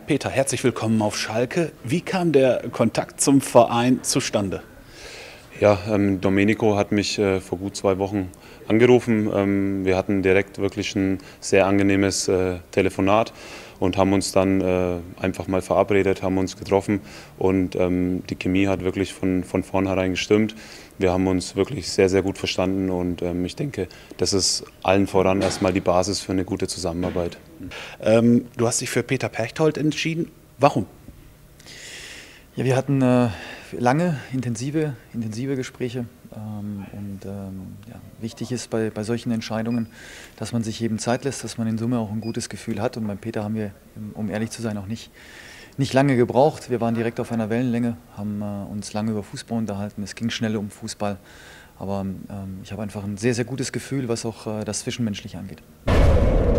Peter, herzlich willkommen auf Schalke. Wie kam der Kontakt zum Verein zustande? Ja, Domenico hat mich vor gut 2 Wochen angerufen. Wir hatten direkt wirklich ein sehr angenehmes Telefonat und haben uns dann einfach mal verabredet, haben uns getroffen und die Chemie hat wirklich von vornherein gestimmt. Wir haben uns wirklich sehr, sehr gut verstanden und ich denke, das ist allen voran erstmal die Basis für eine gute Zusammenarbeit. Du hast dich für Peter Perchtold entschieden. Warum? Ja, wir hatten lange, intensive Gespräche ja, wichtig ist bei solchen Entscheidungen, dass man sich eben Zeit lässt, dass man in Summe auch ein gutes Gefühl hat und beim Peter haben wir, um ehrlich zu sein, auch nicht lange gebraucht. Wir waren direkt auf einer Wellenlänge, haben uns lange über Fußball unterhalten, es ging schnell um Fußball, aber ich habe einfach ein sehr, sehr gutes Gefühl, was auch das Zwischenmenschliche angeht.